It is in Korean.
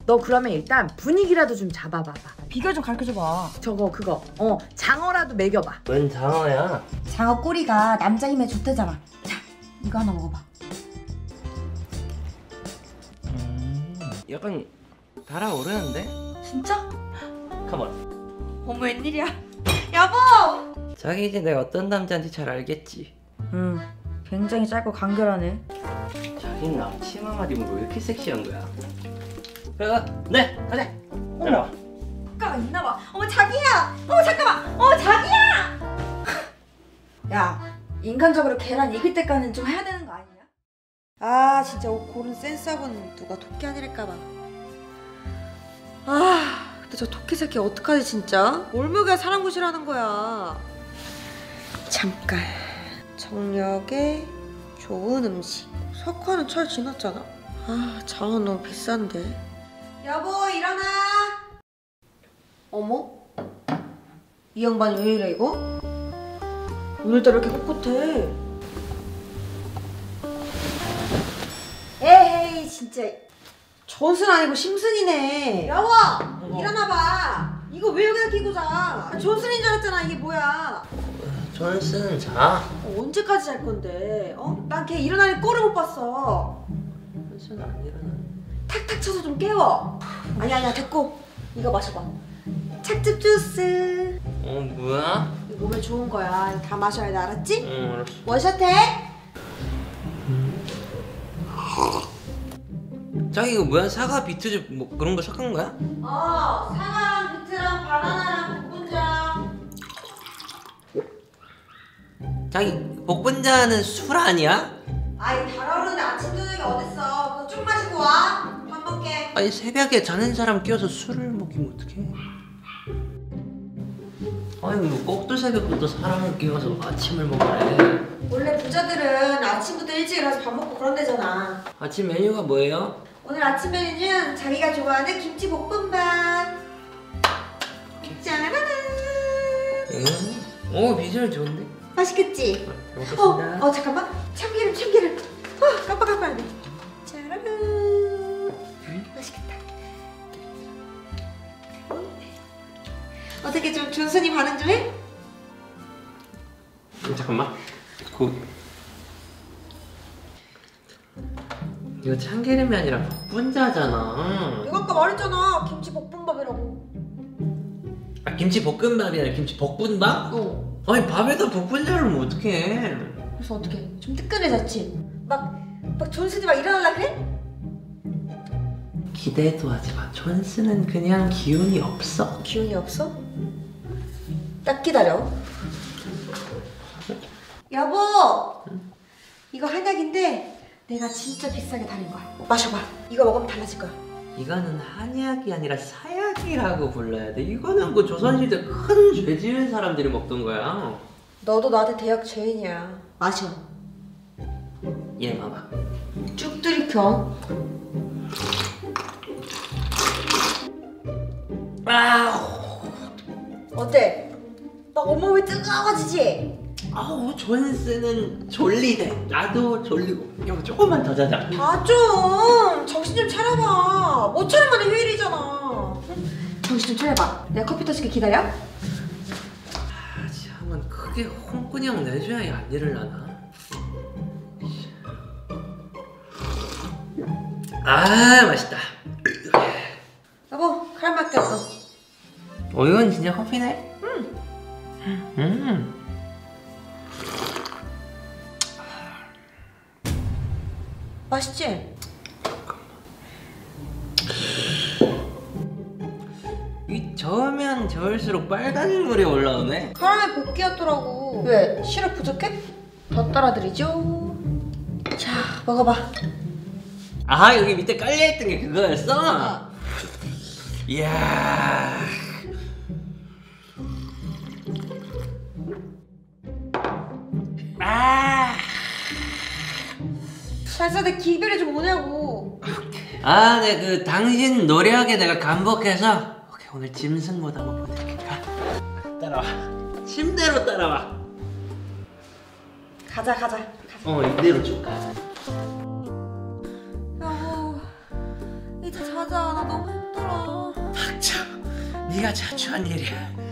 너 그러면 일단 분위기라도 좀 잡아봐봐. 비결 좀 가르쳐줘봐. 그거 장어라도 먹여봐. 웬 장어야? 장어 꼬리가 남자 힘에 좋대잖아. 자, 이거 하나 먹어봐. 약간 달아오르는데? 진짜? 컴온. 어머, 웬일이야. 여보! 자기 이제 내가 어떤 남자인지 잘 알겠지? 굉장히 짧고 간결하네. 자기는 앞치마만 입으면 왜 이렇게 섹시한 거야? 그래, 네, 가자. 따라와. 효과가 있나봐. 어머, 자기야! 어머, 잠깐만! 어머, 자기야! 야, 인간적으로 계란 익을 때까지는 좀 해야 되는 거 아니냐? 아, 진짜 옷 고른 센스하고는 누가 토끼 아니랄까봐. 아, 근데 저 토끼 새끼 어떡하지 진짜? 뭘 먹여야 사람 구실하는 거야. 잠깐. 정력에 좋은 음식. 석화는 철 지났잖아. 아, 장어 너무 비싼데. 여보, 일어나. 어머? 이 양반이 왜 이래 이거? 오늘따라 이렇게 꿋꿋해. 에헤이 진짜. 존슨 아니고 심슨이네. 여보! 일어나봐. 이거 왜 여기다 끼고 자? 존슨인 줄 알았잖아. 이게 뭐야? 존슨 자. 언제까지 잘 건데? 난 걔 일어나는 꼴을 못 봤어. 존슨 안 일어나. 탁탁 쳐서 좀 깨워. 아니야 됐고. 이거 마셔봐. 착즙 주스. 뭐야? 이거 몸에 좋은 거야. 이거 다 마셔야 돼, 알았지? 응, 알았어. 원샷 해. 자기 이거 뭐야? 사과, 비트주 뭐 그런 거 섞은 거야? 사과랑 비트랑 바나나랑 복분자. 자기 복분자는 술 아니야? 아이, 달아오르는데 아침 저녁이 어딨어. 그거 쭉 마시고 와. 밥 먹게. 아니 새벽에 자는 사람 끼워서 술을 먹이면 어떡해? 아니 뭐 꼭두 새벽부터 사람을 끼워서 아침을 먹으래. 원래 부자들은 아침부터 일찍 일어나서 밥 먹고 그런대잖아. 아침 메뉴가 뭐예요? 오늘 아침 메뉴는 자기가 좋아하는 김치 볶음밥. 짜라란. 오 비주얼 좋은데? 맛있겠지? 잘 먹겠습니다. 잠깐만. 참기름. 깜빡깜빡. 짜라란. 맛있겠다. 어떻게 좀 존슨이 반응 좀 해? 잠깐만. 이거 참기름이 아니라 복분자잖아. 이거 아까 말했잖아. 김치 볶음밥이라고. 아 김치 볶음밥이 아니라 김치 볶분밥? 아니 밥에다 복분자를 넣으면 어떡해? 그래서 어떻게? 좀 뜨끈해졌지? 막 존슨이 막 일어날라 그래? 기대도 하지 마. 존슨은 그냥 기운이 없어. 기운이 없어? 딱 기다려. 여보! 이거 한약인데 내가 진짜 비싸게 다린 거야. 마셔봐. 이거 먹으면 달라질 거야. 이거는 한약이 아니라 사약이라고 불러야 돼. 이거는 그 조선시대 큰 죄 지은 사람들이 먹던 거야. 너도 나한테 대학 죄인이야. 마셔. 얘 봐봐. 쭉 들이켜. 어때? 막 온몸이 뜨거워지지? 아우 존슨은 졸리대. 나도 졸리고. 이거 조금만 더 자자. 좀 정신 좀 차려봐. 못 차리면 휴일이잖아. 정신 좀 차려봐. 내가 커피 터지게 기다려. 한번 크게 홍군형 내줘야 안 일어나나. 맛있다. 여보, 카라멜 마키아토. 이건 진짜 커피네. 맛있지? 이 저으면 저을수록 빨간 물이 올라오네. 카라멜 볶기였더라고. 왜? 시럽 부족해? 더 따라드리죠. 자, 먹어봐. 여기 밑에 깔려있던 게 그거였어? 이야. 잘사대 기별이 좀 오냐고. 네, 당신 노력에 내가 감복해서 오늘 짐승모드 한번 보여드릴까? 따라와. 침대로 따라와. 가자. 이대로 쭉 가. 여보, 이제 자자. 나 너무 네가 자초한 일이야.